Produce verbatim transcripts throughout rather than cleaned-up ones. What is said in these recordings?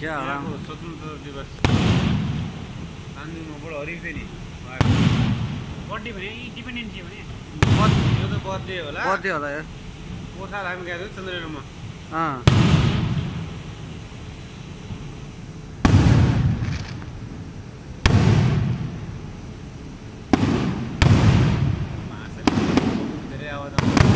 क्या आराम स्वतन्त्र दिवस तान्जुङमा बडो हरिक थियो नि बर्थडे भने इन्डिपेन्डेन्स डे भने यो त बर्थडे होला बर्थडे होला यार पोखरा हामी गएको थियौँ चन्द्रेलमा अँ धेरै आवाज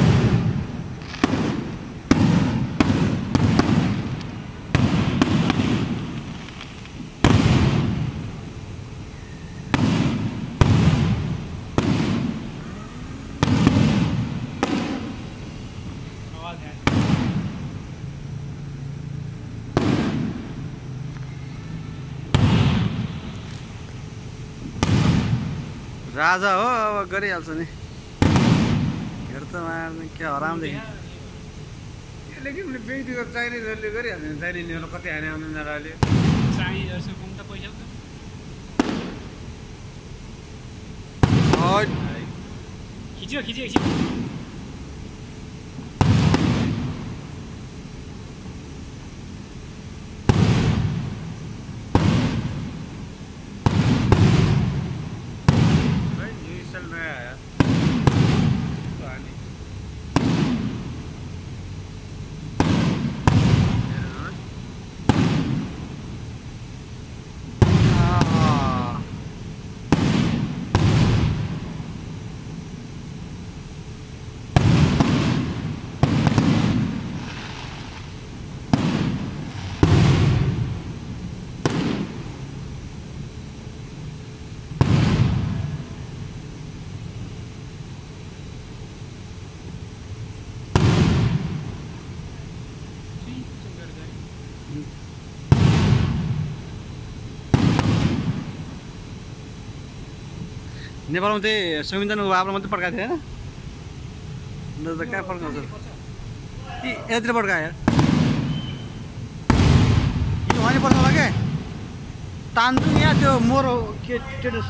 राजा हो अब गरिहाल्छ नि हेर त मार्ने क्या हरामदेखि लेकिन व्यक्तिगत चाइनिजहरूले गरिहाल्छ नि चाइनिजहरू कति हाने आउँदैन अहिले चाइनिजहरूसँग त पैसा खिच्यो खिच्यो एकछिन नेपालमा चाहिँ संविधानको बाबुलाई मात्रै पड्काएको थियो होइन त कहाँ पड्काउँछ ए यतातिर पड्कायो यार वहीँ पड्काउँला क्या तान्छु यहाँ त्यो मोर के स्टेटस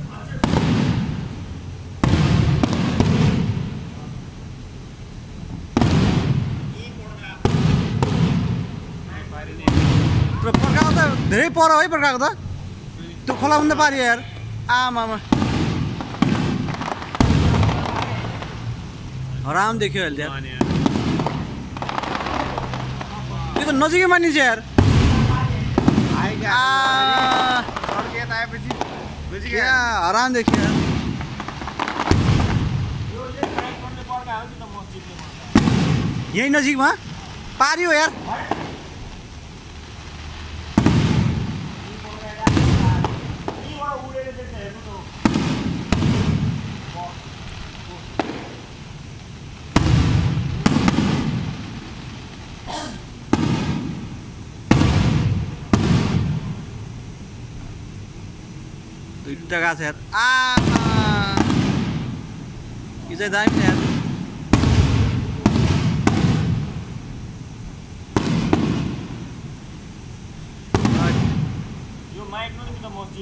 पड्काएको त धेरै पर है पड्काएको त त्यो खोला पनि त पारियो यार आमामा हराम देख्यो अहिले यार यो त नजिकै मानिन्छ यार क्या हराम देख्यो यार यही नजिकमा पारियो यार दुईटा गएको छ यार आमा यो चाहिँ दामी यार यो माइक पनि त मस्जिद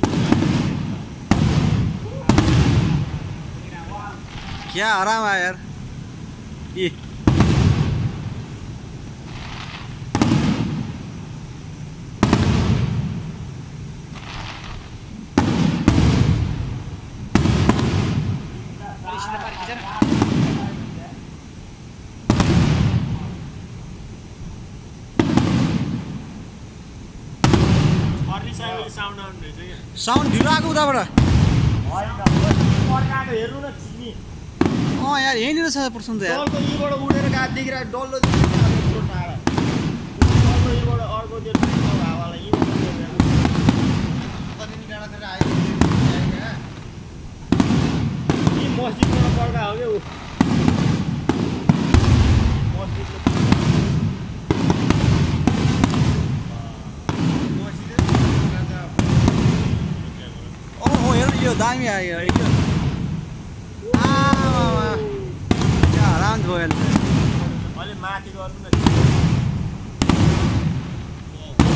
क्या आराम आयो यार ए साउन्ड ढिलो आएको उताबाट अँ यार यहीँनिर छ पर्सन त यार उडेर गएको देखिरहेको डल्लो मस्जिदबाट पड्का हो क्या ऊ यो दामी आयो यो आमा क्या हराम भयो अहिले अहिले माथि गर्नु न